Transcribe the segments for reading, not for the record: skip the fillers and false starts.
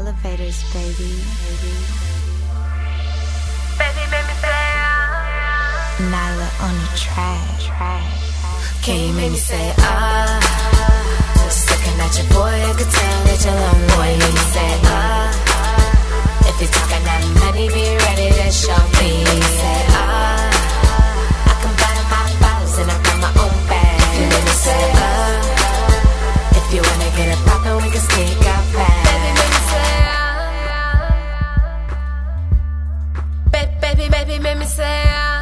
elevators, baby. Baby, make me say Nyla on the track. Can you make me say just looking at your boy, I could tell that you're lonely. Boy, make me say if you're talking that money, be ready to show me. Say I can buy my bottles and I got my own bag. You make me say if you wanna get it poppin', we can sneak out back. Baby, make me say baby, make me say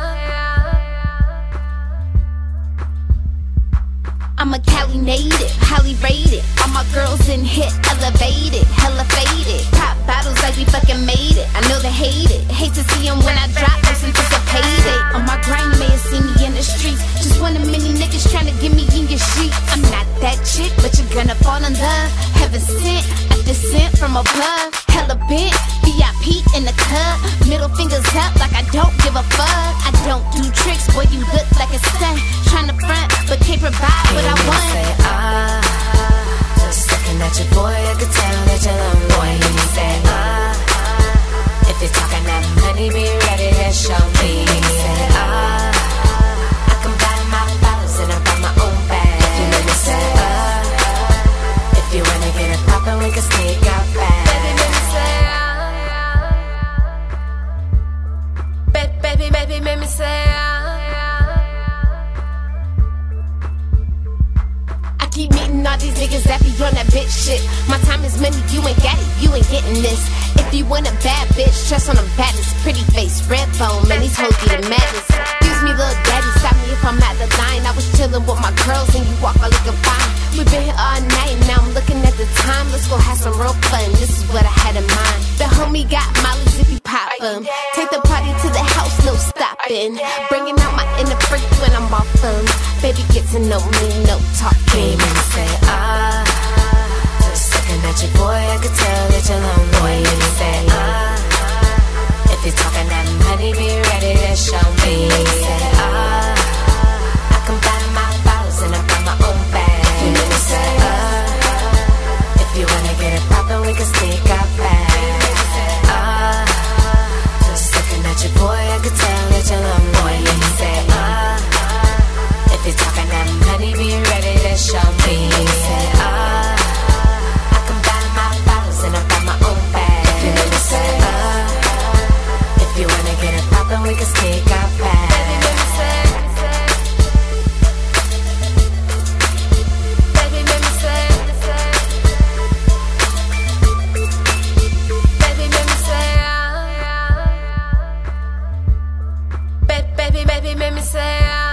I'm a Cali native, highly rated. All my girls in hit, elevated, hella faded. Pop bottles like we fucking made it. I know they hate it. Hate to see them when I drop, just anticipated. On my grind, you may have seen me in the streets. Just one of many niggas trying to get me in your sheets. I'm not that chick, but you're gonna fall in love. Heaven sent, I descent from above. Hella bent, VIP in the club. Middle fingers up like I don't give a fuck. I don't do tricks, boy, you look like a stunt. Trying to front, but can't provide what I want. Say just looking at your boy, I could tell that you're lonely. Boy, you say if you're talking that money, be ready to show me. Say I can buy my bottles and I got my own bag. If you let me say if you wanna get it poppin', we can sneak out back. Baby, make me say baby, make me say Keep meeting all these niggas that be on that bitch shit. My time is money, you ain't got it, you ain't getting this. If you want a bad bitch, trust on the baddest. Pretty face, red bone, man, these hoes be the maddest. Excuse me, little daddy, stop me if I'm at the line. I was chillin' with my girls and you walk all looking fine. We been here all night, now I'm looking at the time. Let's go have some real fun, this is what I had in mind. The homie got Molly's if you pop 'em. Take the party to the house, no stopping. Bringing out my inner freak when I'm off 'em. Baby, get to know me, no talking. And say just looking at your boy, I could tell that you're lonely. Boy, let me say if you're talking that money, be ready to show me. Say I can buy my bottles and I got my own bag. You let me say if you wanna get it poppin', we can sneak out back. Just looking at your boy, I could tell that you're lonely. Boy, let me say if you're talking that money, be ready to show me. Say I can buy my bottles and I got my own bag. You let me say if you wanna get it poppin', we can sneak out back. Baby, let me say baby, let me say baby, let me say baby, let me say